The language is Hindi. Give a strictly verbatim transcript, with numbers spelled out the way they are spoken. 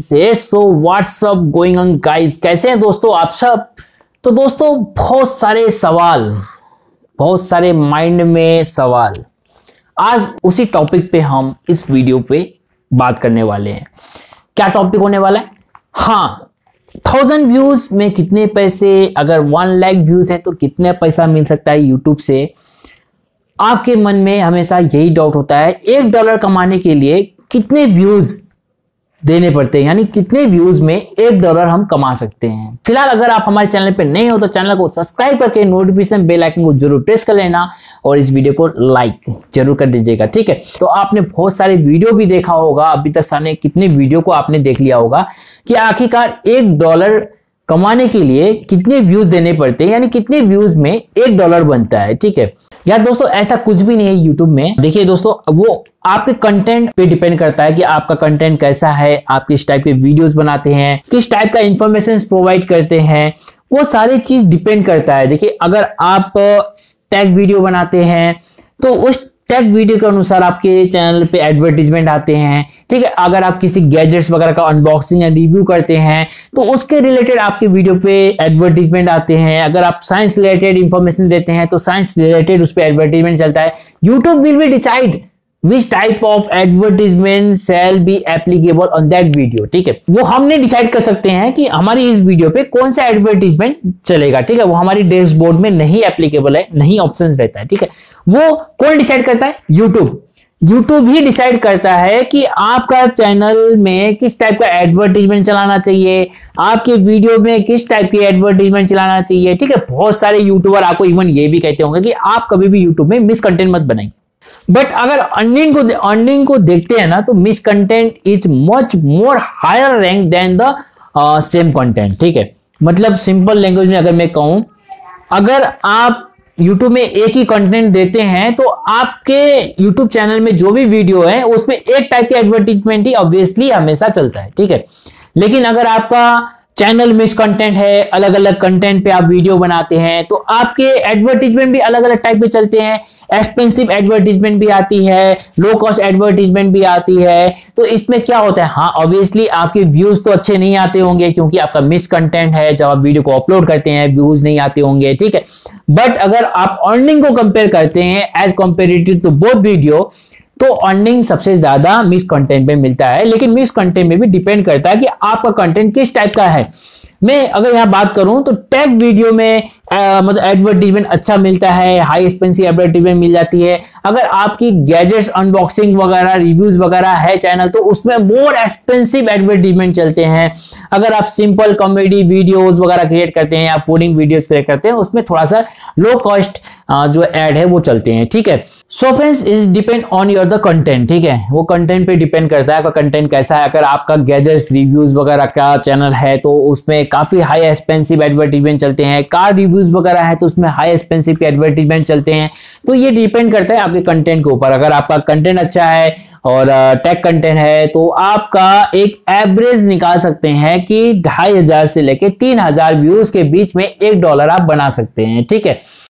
से so what's up going on guys, कैसे हैं दोस्तों आप सब। तो दोस्तों बहुत सारे सवाल, बहुत सारे माइंड में सवाल, आज उसी टॉपिक पे हम इस वीडियो पे बात करने वाले हैं। क्या टॉपिक होने वाला है? हाँ, थाउजेंड व्यूज में कितने पैसे, अगर वन लाख व्यूज है तो कितने पैसा मिल सकता है यूट्यूब से। आपके मन में हमेशा यही डाउट होता है, एक डॉलर कमाने के लिए कितने व्यूज देने पड़ते हैं, यानी कितने व्यूज में एक डॉलर हम कमा सकते हैं। फिलहाल अगर आप हमारे चैनल पे नए हो तो चैनल को सब्सक्राइब करके नोटिफिकेशन बेल आइकन को जरूर प्रेस कर लेना और इस वीडियो को लाइक जरूर कर दीजिएगा, ठीक है। तो आपने बहुत सारे वीडियो भी देखा होगा, अभी तक सारे कितने वीडियो को आपने देख लिया होगा कि आखिरकार एक डॉलर कमाने के लिए कितने व्यूज देने पड़ते हैं, यानी कितने व्यूज में एक डॉलर बनता है, ठीक है। यार दोस्तों ऐसा कुछ भी नहीं है यूट्यूब में। देखिए दोस्तों, वो आपके कंटेंट पे डिपेंड करता है कि आपका कंटेंट कैसा है, आप किस टाइप के वीडियोस बनाते हैं, किस टाइप का इंफॉर्मेशन प्रोवाइड करते हैं, वो सारी चीज डिपेंड करता है। देखिए अगर आप टैग वीडियो बनाते हैं तो उस टैग वीडियो के अनुसार आपके चैनल पे एडवर्टीजमेंट आते हैं, ठीक है। अगर आप किसी गैजेट्स वगैरह का अनबॉक्सिंग या रिव्यू करते हैं तो उसके रिलेटेड आपके वीडियो पे एडवर्टीजमेंट आते हैं। अगर आप साइंस रिलेटेड इंफॉर्मेशन देते हैं तो साइंस रिलेटेड उस पर एडवर्टीजमेंट चलता है। YouTube will be decide which type of advertisement shall be applicable on that video, ठीक है। वो हमने डिसाइड कर सकते हैं कि हमारी इस वीडियो पे कौन सा एडवर्टीजमेंट चलेगा, ठीक है। वो हमारी डैशबोर्ड में नहीं एप्लीकेबल है, नहीं ऑप्शंस रहता है, ठीक है। वो कौन डिसाइड करता है? यूट्यूब। यूट्यूब ही डिसाइड करता है कि आपका चैनल में किस टाइप का एडवर्टीजमेंट चलाना चाहिए, आपके वीडियो में किस टाइप की एडवर्टीजमेंट चलाना चाहिए, ठीक है। बहुत सारे यूट्यूबर आपको इवन ये भी कहते होंगे कि आप कभी भी यूट्यूब में मिस कंटेंट मत बनाइए। बट अगर अर्निंग को अर्निंग को देखते हैं ना तो miss content is much more higher rank than the same content, ठीक है। मतलब सिंपल लैंग्वेज में अगर मैं कहूं, अगर आप YouTube में एक ही कंटेंट देते हैं तो आपके YouTube चैनल में जो भी वीडियो है उसमें एक टाइप के एडवर्टीजमेंट ही ऑब्वियसली हमेशा चलता है, ठीक है। लेकिन अगर आपका चैनल मिस कंटेंट है, अलग अलग कंटेंट पे आप वीडियो बनाते हैं तो आपके एडवर्टीजमेंट भी अलग अलग टाइप के चलते हैं। एक्सपेंसिव एडवर्टीजमेंट भी आती है, लो कॉस्ट एडवर्टीजमेंट भी आती है। तो इसमें क्या होता है, हाँ ऑब्वियसली आपके व्यूज तो अच्छे नहीं आते होंगे क्योंकि आपका मिस कंटेंट है। जब आप वीडियो को अपलोड करते हैं व्यूज नहीं आते होंगे, ठीक है। बट अगर आप अर्निंग को कंपेयर करते हैं as comparative to both video, तो अर्निंग सबसे ज्यादा मिस कंटेंट में मिलता है। लेकिन मिस कंटेंट में भी डिपेंड करता है कि आपका कंटेंट किस टाइप का है। मैं अगर यहां बात करूं तो टैग वीडियो में आ, मतलब एडवर्टीजमेंट अच्छा मिलता है, हाई एक्सपेंसिव एडवर्टीजमेंट मिल जाती है। अगर आपकी गैजेट्स अनबॉक्सिंग वगैरह रिव्यूज वगैरह है चैनल तो उसमें मोर एक्सपेंसिव एडवर्टीजमेंट चलते हैं। अगर आप सिंपल कॉमेडी वीडियोस वगैरह क्रिएट करते हैं या फूडिंग वीडियोस क्रिएट करते हैं उसमें थोड़ा सा लो कॉस्ट जो एड है वो चलते हैं, ठीक है। So friends is depend on your the content, ठीक है। वो कंटेंट पे डिपेंड करता है आपका कंटेंट कैसा है। अगर आपका गैजेट्स रिव्यूज वगैरह का चैनल है तो उसमें काफी हाई एक्सपेंसिव एडवर्टीजमेंट चलते हैं। कार रिव्यूज वगैरह है तो उसमें हाई एक्सपेंसिव के एडवर्टीजमेंट चलते हैं। तो ये डिपेंड करता है आपके कंटेंट के ऊपर। अगर आपका कंटेंट अच्छा है और टेक कंटेंट है तो आपका एक एवरेज निकाल सकते हैं कि ढाई हजार से लेके तीन हजार व्यूज के बीच में एक डॉलर आप बना सकते हैं, ठीक है।